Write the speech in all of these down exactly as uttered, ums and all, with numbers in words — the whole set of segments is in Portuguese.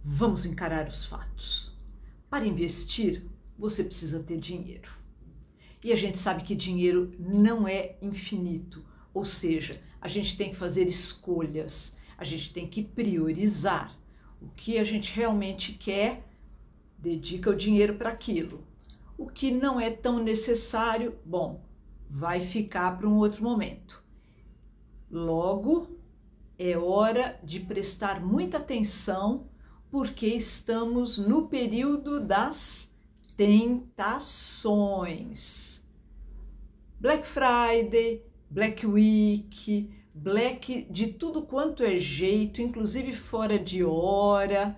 Vamos encarar os fatos. Para investir, você precisa ter dinheiro. E a gente sabe que dinheiro não é infinito, ou seja, a gente tem que fazer escolhas, a gente tem que priorizar. O que a gente realmente quer, dedica o dinheiro para aquilo. O que não é tão necessário, bom, vai ficar para um outro momento. Logo, é hora de prestar muita atenção, porque estamos no período das tentações. Black Friday, Black Week, Black de tudo quanto é jeito, inclusive fora de hora,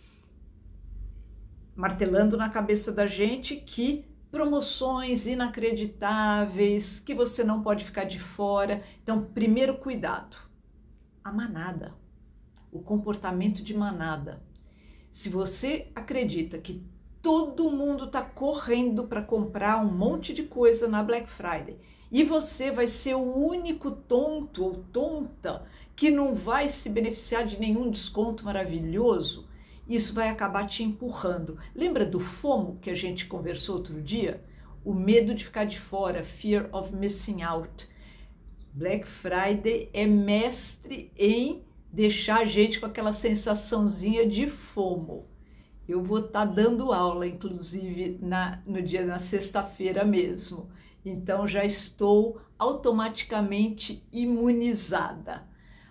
martelando na cabeça da gente que promoções inacreditáveis, que você não pode ficar de fora. Então, primeiro cuidado, a manada, o comportamento de manada. Se você acredita que todo mundo está correndo para comprar um monte de coisa na Black Friday e você vai ser o único tonto ou tonta que não vai se beneficiar de nenhum desconto maravilhoso, isso vai acabar te empurrando. Lembra do FOMO que a gente conversou outro dia? O medo de ficar de fora, Fear of Missing Out. Black Friday é mestre em deixar a gente com aquela sensaçãozinha de FOMO. Eu vou estar dando aula, inclusive, na, no dia na sexta-feira mesmo. Então, já estou automaticamente imunizada.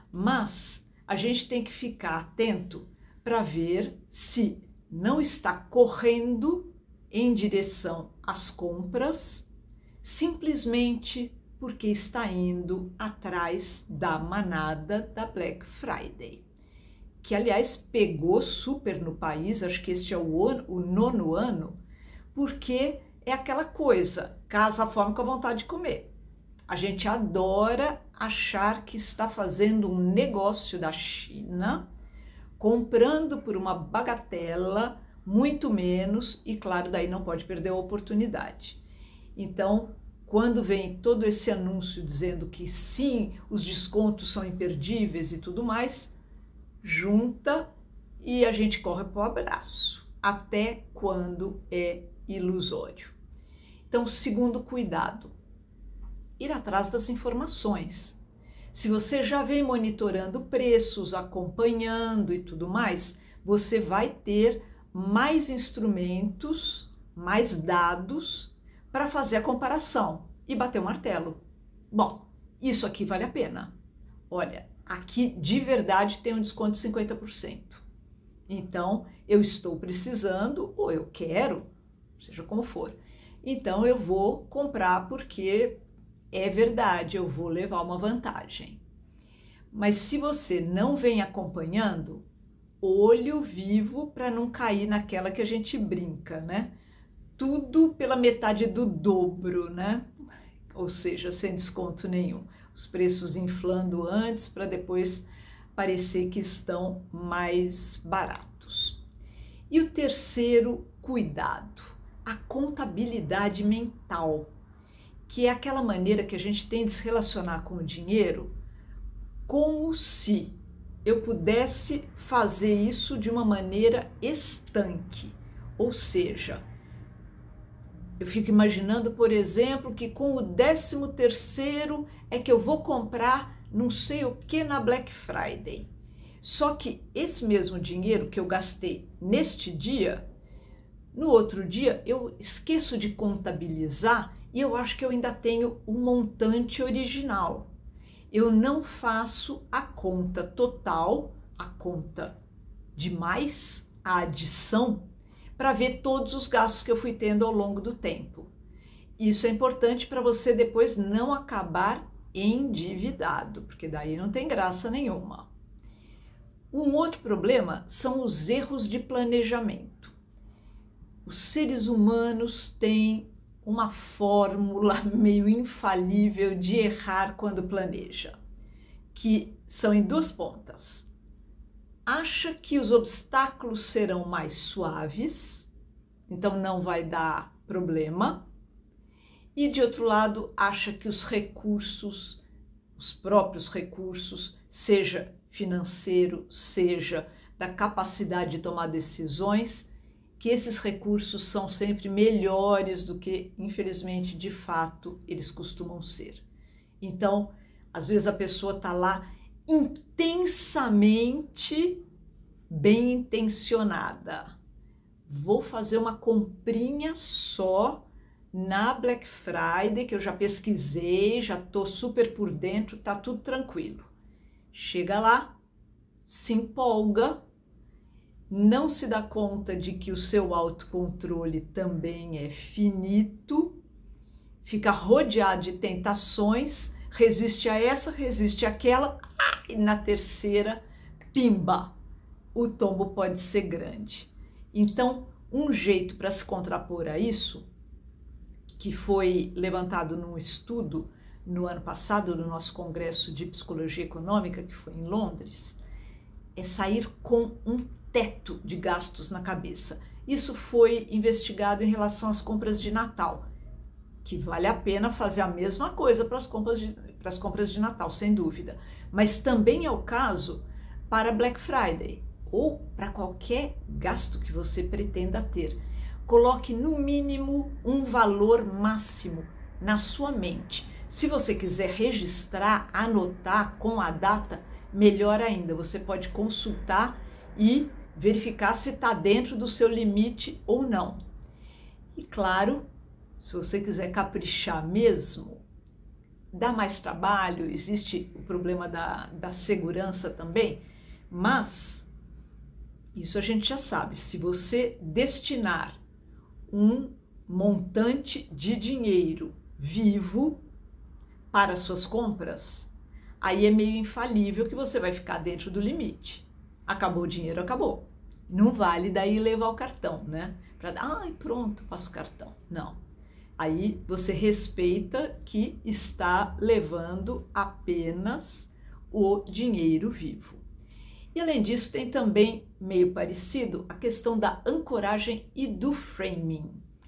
Mas a gente tem que ficar atento para ver se não está correndo em direção às compras, simplesmente porque está indo atrás da manada da Black Friday, que aliás pegou super no país, acho que este é o, ano, o nono ano, porque é aquela coisa, casa a fome com a vontade de comer. A gente adora achar que está fazendo um negócio da China, comprando por uma bagatela, muito menos, e claro, daí não pode perder a oportunidade. Então, quando vem todo esse anúncio dizendo que sim, os descontos são imperdíveis e tudo mais, junta e a gente corre para o abraço, até quando é ilusório. Então, segundo cuidado, ir atrás das informações. Se você já vem monitorando preços, acompanhando e tudo mais, você vai ter mais instrumentos, mais dados para fazer a comparação e bater o martelo. Bom, isso aqui vale a pena. Olha, aqui de verdade tem um desconto de cinquenta por cento. Então, eu estou precisando ou eu quero, seja como for. Então, eu vou comprar porque é verdade, eu vou levar uma vantagem. Mas se você não vem acompanhando, olho vivo para não cair naquela que a gente brinca, né? Tudo pela metade do dobro, né? Ou seja, sem desconto nenhum. Os preços inflando antes para depois parecer que estão mais baratos. E o terceiro cuidado, a contabilidade mental, que é aquela maneira que a gente tem de se relacionar com o dinheiro como se eu pudesse fazer isso de uma maneira estanque, ou seja, eu fico imaginando, por exemplo, que com o décimo terceiro é que eu vou comprar não sei o que na Black Friday. Só que esse mesmo dinheiro que eu gastei neste dia, no outro dia eu esqueço de contabilizar e eu acho que eu ainda tenho o montante original. Eu não faço a conta total, a conta de mais, a adição, para ver todos os gastos que eu fui tendo ao longo do tempo. Isso é importante para você depois não acabar endividado, porque daí não tem graça nenhuma. Um outro problema são os erros de planejamento. Os seres humanos têm uma fórmula meio infalível de errar quando planeja, que são em duas pontas. Acha que os obstáculos serão mais suaves, então não vai dar problema, e de outro lado acha que os recursos, os próprios recursos, seja financeiro, seja da capacidade de tomar decisões, que esses recursos são sempre melhores do que, infelizmente, de fato, eles costumam ser. Então, às vezes a pessoa está lá intensamente bem intencionada. Vou fazer uma comprinha só na Black Friday, que eu já pesquisei, já estou super por dentro, tá tudo tranquilo. Chega lá, se empolga, não se dá conta de que o seu autocontrole também é finito, fica rodeado de tentações, resiste a essa, resiste àquela, e na terceira, pimba, o tombo pode ser grande. Então, um jeito para se contrapor a isso, que foi levantado num estudo no ano passado, no nosso Congresso de Psicologia Econômica, que foi em Londres, é sair com um teto de gastos na cabeça. Isso foi investigado em relação às compras de Natal, que vale a pena fazer a mesma coisa para as compras de, para as compras de Natal, sem dúvida. Mas também é o caso para Black Friday ou para qualquer gasto que você pretenda ter. Coloque no mínimo um valor máximo na sua mente. Se você quiser registrar, anotar com a data, melhor ainda. Você pode consultar e verificar se está dentro do seu limite ou não. E claro, se você quiser caprichar mesmo, dá mais trabalho, existe o problema da, da segurança também, mas isso a gente já sabe. Se você destinar um montante de dinheiro vivo para suas compras, aí é meio infalível que você vai ficar dentro do limite. Acabou o dinheiro, acabou. Não vale daí levar o cartão, né? Para, ai, pronto, passo o cartão. Não. Aí você respeita que está levando apenas o dinheiro vivo. E além disso, tem também, meio parecido, a questão da ancoragem e do framing.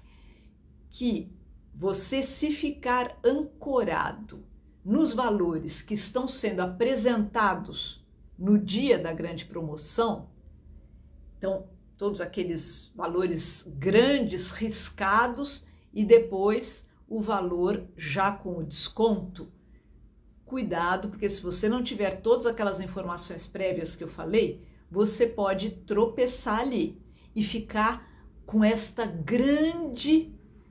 Que você, se ficar ancorado nos valores que estão sendo apresentados no dia da grande promoção, então, todos aqueles valores grandes, riscados, e depois o valor já com o desconto, cuidado, porque se você não tiver todas aquelas informações prévias que eu falei, você pode tropeçar ali e ficar com esta grande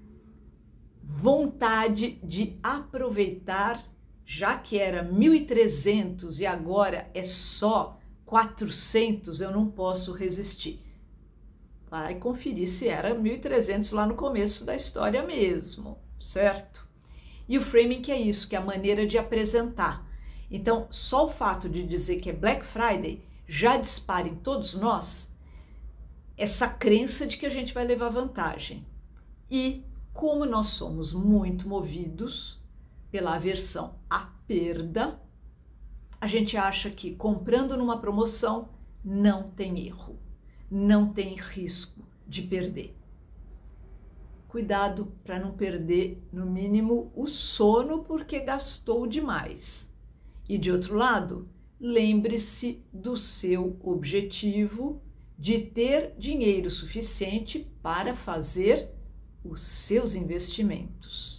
vontade de aproveitar, já que era mil e trezentos e agora é só quatrocentos, eu não posso resistir. Vai conferir se era mil e trezentos lá no começo da história mesmo, certo? E o framing, que é isso, que é a maneira de apresentar. Então, só o fato de dizer que é Black Friday já dispara em todos nós essa crença de que a gente vai levar vantagem. E como nós somos muito movidos pela aversão à perda, a gente acha que comprando numa promoção não tem erro, não tem risco de perder. Cuidado para não perder, no mínimo, o sono porque gastou demais. E de outro lado, lembre-se do seu objetivo de ter dinheiro suficiente para fazer os seus investimentos.